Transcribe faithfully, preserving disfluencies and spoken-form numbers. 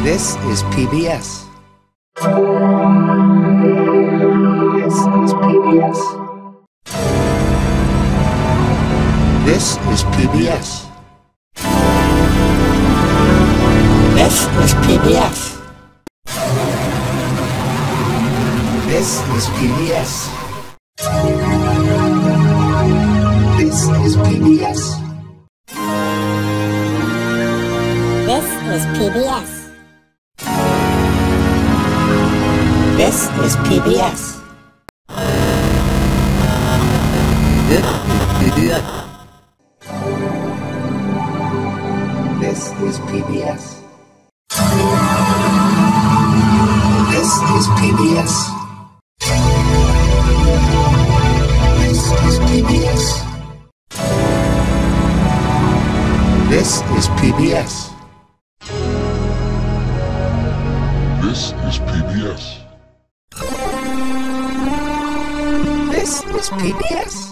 This is P B S. This is P B S. This is P B S. This is P B S. This is P B S. This is P B S. This is P B S. This is P B S. This is P B S. This is P B S. This is P B S. This is P B S. This is P B S.